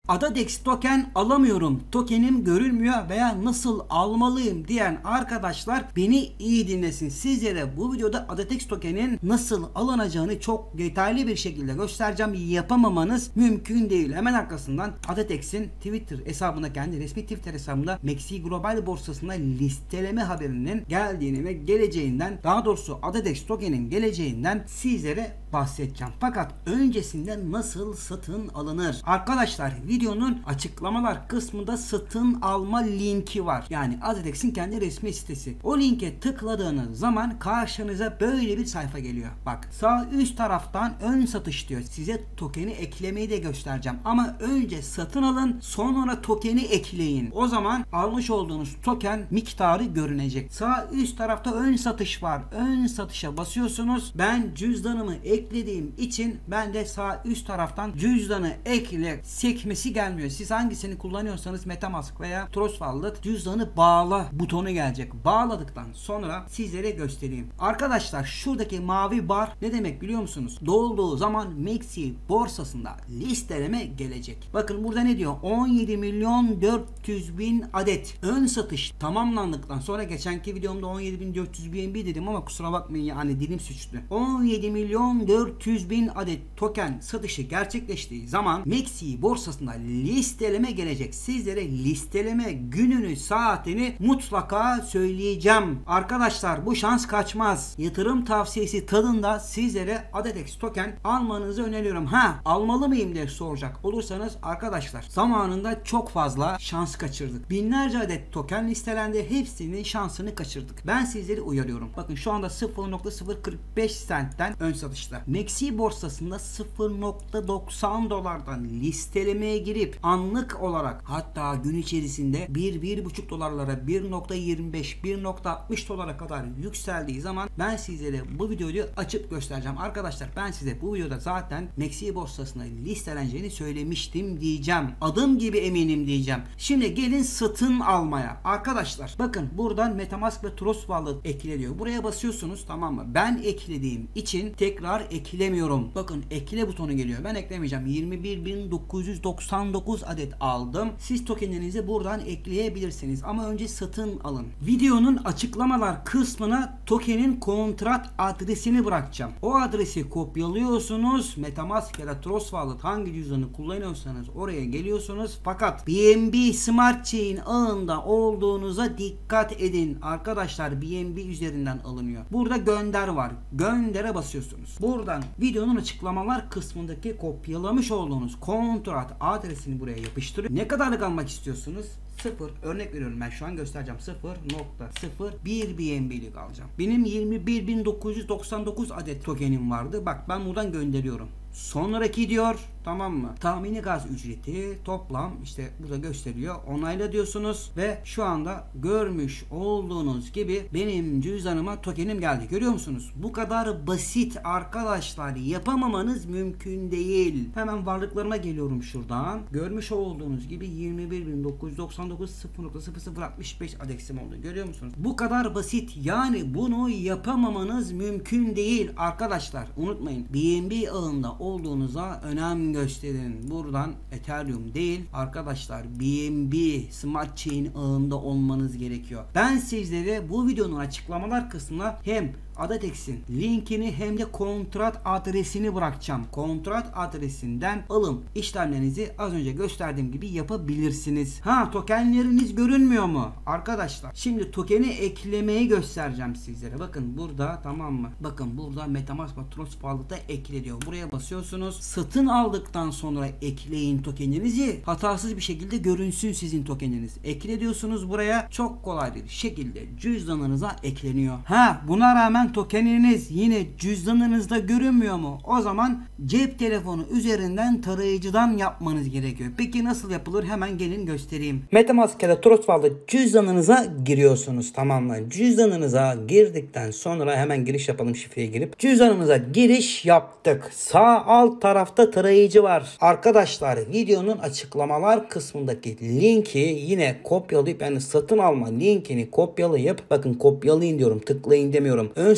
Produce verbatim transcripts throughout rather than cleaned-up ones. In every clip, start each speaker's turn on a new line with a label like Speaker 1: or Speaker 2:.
Speaker 1: Adadex token alamıyorum, tokenim görülmüyor veya nasıl almalıyım diyen arkadaşlar beni iyi dinlesin. Sizlere bu videoda Adadex tokenin nasıl alınacağını çok detaylı bir şekilde göstereceğim. Yapamamanız mümkün değil. Hemen arkasından Adadex'in Twitter hesabına, kendi resmi Twitter hesabında M A X I Global borsasında listeleme haberinin geldiğini ve geleceğinden, daha doğrusu Adadex tokenin geleceğinden sizlere bahsedeceğim. Fakat öncesinde nasıl satın alınır? Arkadaşlar videonun açıklamalar kısmında satın alma linki var. Yani Adadex'in kendi resmi sitesi. O linke tıkladığınız zaman karşınıza böyle bir sayfa geliyor. Bak, sağ üst taraftan ön satış diyor. Size tokeni eklemeyi de göstereceğim. Ama önce satın alın, sonra tokeni ekleyin. O zaman almış olduğunuz token miktarı görünecek. Sağ üst tarafta ön satış var. Ön satışa basıyorsunuz. Ben cüzdanımı eklediğim için ben de sağ üst taraftan cüzdanı ekle sekmesi gelmiyor. Siz hangisini kullanıyorsanız MetaMask veya Trust Wallet cüzdanı bağla butonu gelecek. Bağladıktan sonra sizlere göstereyim. Arkadaşlar şuradaki mavi bar ne demek biliyor musunuz? Dolduğu zaman M A X I borsasında listeleme gelecek. Bakın burada ne diyor? on yedi milyon dört yüz bin adet ön satış tamamlandıktan sonra, geçenki videomda on yedi bin dört yüz B N B dedim ama kusura bakmayın, yani dilim suçtu. on yedi milyon dört yüz bin adet token satışı gerçekleştiği zaman M A X I borsasında listeleme gelecek. Sizlere listeleme gününü, saatini mutlaka söyleyeceğim. Arkadaşlar bu şans kaçmaz. Yatırım tavsiyesi tadında sizlere Adadex token almanızı öneriyorum. Ha, almalı mıyım diye soracak olursanız arkadaşlar, zamanında çok fazla şans kaçırdık. Binlerce adet token listelendi. Hepsinin şansını kaçırdık. Ben sizleri uyarıyorum. Bakın şu anda sıfır nokta sıfır kırk beş centten ön satışta. M A X I borsasında sıfır nokta doksan dolardan listelemeye girip anlık olarak, hatta gün içerisinde bir bir buçuk dolarlara, bir nokta yirmi beş bir nokta altmış dolara kadar yükseldiği zaman ben sizlere bu videoyu açıp göstereceğim. Arkadaşlar ben size bu videoda zaten M A X I borsasına listeleneceğini söylemiştim diyeceğim. Adım gibi eminim diyeceğim. Şimdi gelin satın almaya. Arkadaşlar bakın, buradan MetaMask ve Trust Wallet ekleniyor. Buraya basıyorsunuz, tamam mı? Ben eklediğim için tekrar eklemiyorum. Bakın ekle butonu geliyor. Ben eklemeyeceğim. yirmi bir bin dokuz yüz doksan dokuz adet aldım. Siz tokenlerinizi buradan ekleyebilirsiniz. Ama önce satın alın. Videonun açıklamalar kısmına tokenin kontrat adresini bırakacağım. O adresi kopyalıyorsunuz. MetaMask ya da Trust Wallet, hangi cüzdanı kullanıyorsanız oraya geliyorsunuz. Fakat B N B Smart Chain ağında olduğunuza dikkat edin. Arkadaşlar B N B üzerinden alınıyor. Burada gönder var. Göndere basıyorsunuz. Buradan videonun açıklamalar kısmındaki kopyalamış olduğunuz kontrat adresini buraya yapıştırın. Ne kadarlık almak istiyorsunuz? sıfır, örnek veriyorum, ben şu an göstereceğim. sıfır nokta sıfır bir B N B'lik alacağım. Benim yirmi bir bin dokuz yüz doksan dokuz adet tokenim vardı. Bak ben buradan gönderiyorum. Sonraki diyor, tamam mı? Tahmini gaz ücreti toplam işte burada gösteriyor. Onayla diyorsunuz ve şu anda görmüş olduğunuz gibi benim cüzdanıma tokenim geldi. Görüyor musunuz? Bu kadar basit arkadaşlar. Yapamamanız mümkün değil. Hemen varlıklarıma geliyorum şuradan. Görmüş olduğunuz gibi yirmi bir bin dokuz yüz doksan dokuz sıfır nokta sıfır sıfır altmış beş adeksim oldu. Görüyor musunuz? Bu kadar basit. Yani bunu yapamamanız mümkün değil arkadaşlar. Unutmayın. B N B ağında olduğunuza önem gösterin. Buradan Ethereum değil arkadaşlar, B N B Smart Chain ağında olmanız gerekiyor. Ben sizlere bu videonun açıklamalar kısmına hem Adadex'in linkini hem de kontrat adresini bırakacağım. Kontrat adresinden alım işlemlerinizi az önce gösterdiğim gibi yapabilirsiniz. Ha, tokenleriniz görünmüyor mu? Arkadaşlar şimdi tokeni eklemeyi göstereceğim sizlere. Bakın burada, tamam mı? Bakın burada MetaMask ve Trust Wallet'a ekle diyor. Buraya basıyorsunuz. Satın aldıktan sonra ekleyin tokeninizi. Hatasız bir şekilde görünsün sizin tokeniniz. Ekle diyorsunuz buraya. Çok kolay bir şekilde cüzdanınıza ekleniyor. Ha, buna rağmen tokeniniz yine cüzdanınızda görünmüyor mu? O zaman cep telefonu üzerinden tarayıcıdan yapmanız gerekiyor. Peki nasıl yapılır? Hemen gelin göstereyim. MetaMask ya da Trust Wallet cüzdanınıza giriyorsunuz, tamam mı? Cüzdanınıza girdikten sonra hemen giriş yapalım, şifreye girip. Cüzdanımıza giriş yaptık. Sağ alt tarafta tarayıcı var. Arkadaşlar videonun açıklamalar kısmındaki linki yine kopyalayıp, yani satın alma linkini kopyalayıp, bakın kopyalayın diyorum, tıklayın demiyorum. Ön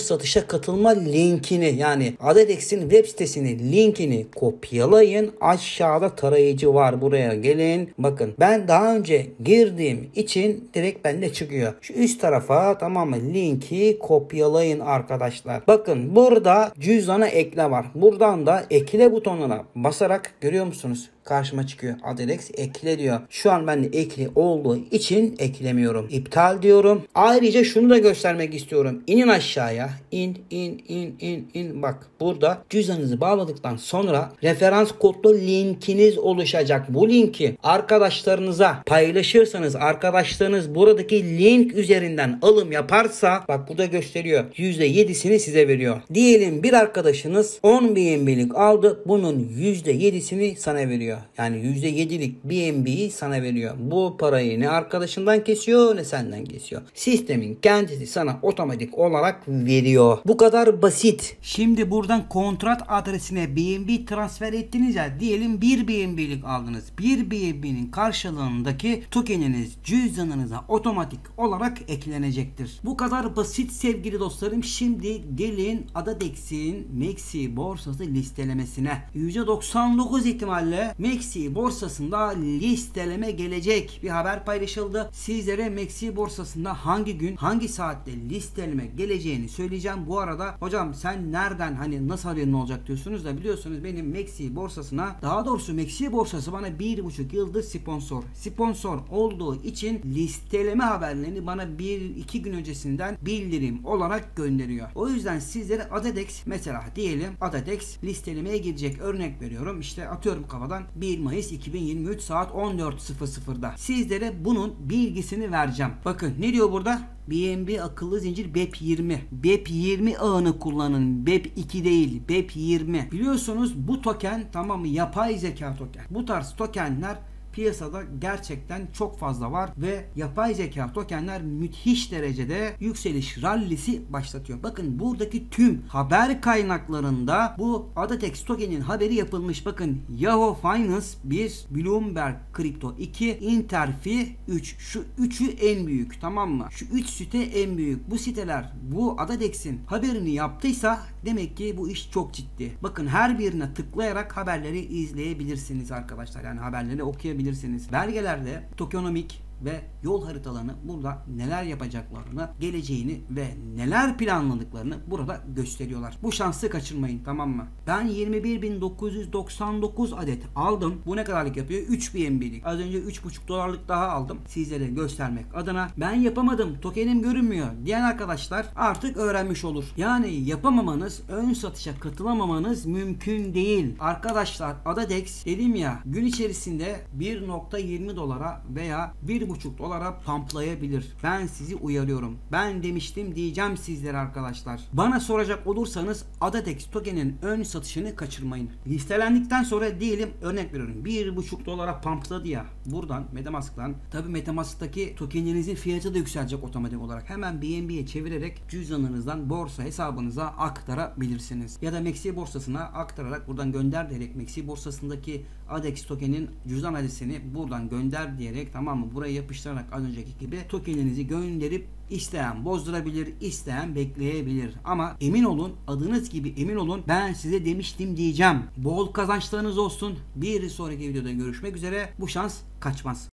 Speaker 1: satışa katılma linkini, yani Adadex'in web sitesinin linkini kopyalayın. Aşağıda tarayıcı var. Buraya gelin. Bakın ben daha önce girdiğim için direkt bende çıkıyor. Şu üst tarafa, tamam mı, linki kopyalayın arkadaşlar. Bakın burada cüzdana ekle var. Buradan da ekle butonuna basarak, görüyor musunuz? Karşıma çıkıyor. Adadex ekle diyor. Şu an bende ekli olduğu için eklemiyorum. İptal diyorum. Ayrıca şunu da göstermek istiyorum. İnin aşağıya. İn, in, in, in, in. Bak burada cüzdanınızı bağladıktan sonra referans kodlu linkiniz oluşacak. Bu linki arkadaşlarınıza paylaşırsanız, arkadaşlarınız buradaki link üzerinden alım yaparsa, bak burada gösteriyor, yüzde yedisini size veriyor. Diyelim bir arkadaşınız on B N B'lik aldı. Bunun yüzde yedisini sana veriyor. Yani yüzde yedilik B N B'yi sana veriyor. Bu parayı ne arkadaşından kesiyor ne senden kesiyor. Sistemin kendisi sana otomatik olarak veriyor. Bu kadar basit. Şimdi buradan kontrat adresine B N B transfer ettiniz ya. Diyelim bir B N B'lik aldınız. bir B N B'nin karşılığındaki tokeniniz cüzdanınıza otomatik olarak eklenecektir. Bu kadar basit sevgili dostlarım. Şimdi gelin Adadex'in Mexi borsası listelemesine. yüzde doksan dokuz ihtimalle Mexi borsasında listeleme gelecek. Bir haber paylaşıldı. Sizlere Mexi borsasında hangi gün, hangi saatte listeleme geleceğini söyleyeceğim. Bu arada hocam sen nereden, hani nasıl haberin olacak diyorsunuz da, biliyorsunuz benim Mexi borsasına, daha doğrusu Mexi borsası bana bir buçuk yıldır sponsor. Sponsor olduğu için listeleme haberlerini bana bir iki gün öncesinden bildirim olarak gönderiyor. O yüzden sizlere Adadex, mesela diyelim Adadex listelemeye girecek. Örnek veriyorum, işte atıyorum kafadan bir Mayıs iki bin yirmi üç saat on dört sıfır sıfırda sizlere bunun bilgisini vereceğim. Bakın ne diyor burada? B N B akıllı zincir B E P yirmi. B E P yirmi ağını kullanın. B E P iki değil. B E P yirmi. Biliyorsunuz bu token, tamam mı, yapay zeka token. Bu tarz tokenler piyasada gerçekten çok fazla var ve yapay zeka tokenler müthiş derecede yükseliş rallisi başlatıyor. Bakın buradaki tüm haber kaynaklarında bu Adadex tokenin haberi yapılmış. Bakın Yahoo Finance bir, Bloomberg Crypto iki, Interfi üç. Şu üçü en büyük, tamam mı? Şu üç site en büyük. Bu siteler bu Adadex'in haberini yaptıysa demek ki bu iş çok ciddi. Bakın her birine tıklayarak haberleri izleyebilirsiniz arkadaşlar. Yani haberleri okuyabilirsiniz. Belgelerde tokenomik ve yol haritalarını, burada neler yapacaklarını, geleceğini ve neler planladıklarını burada gösteriyorlar. Bu şansı kaçırmayın, tamam mı? Ben yirmi bir bin dokuz yüz doksan dokuz adet aldım. Bu ne kadarlık yapıyor? üç B N B'lik. Az önce üç buçuk dolarlık daha aldım. Sizlere göstermek adına. Ben yapamadım, tokenim görünmüyor diyen arkadaşlar artık öğrenmiş olur. Yani yapamamanız, ön satışa katılamamanız mümkün değil. Arkadaşlar Adadex, dedim ya, gün içerisinde bir nokta yirmi dolara veya bir buçuk dolara pamplayabilir. Ben sizi uyarıyorum. Ben demiştim diyeceğim sizlere arkadaşlar. Bana soracak olursanız Adadex tokenin ön satışını kaçırmayın. Listelendikten sonra diyelim, örnek veriyorum, bir buçuk dolara pampladı ya. Buradan Metamask'tan, tabi Metamask'taki tokeninizin fiyatı da yükselecek otomatik olarak. Hemen B N B'ye çevirerek cüzdanınızdan borsa hesabınıza aktarabilirsiniz. Ya da Mexi borsasına aktararak buradan gönder diyerek Mexi borsasındaki Adadex tokenin cüzdan adresini buradan gönder diyerek, tamam mı, buraya yapıştırarak az önceki gibi tokeninizi gönderip isteyen bozdurabilir, isteyen bekleyebilir. Ama emin olun, adınız gibi emin olun, ben size demiştim diyeceğim. Bol kazançlarınız olsun. Bir sonraki videoda görüşmek üzere. Bu şans kaçmaz.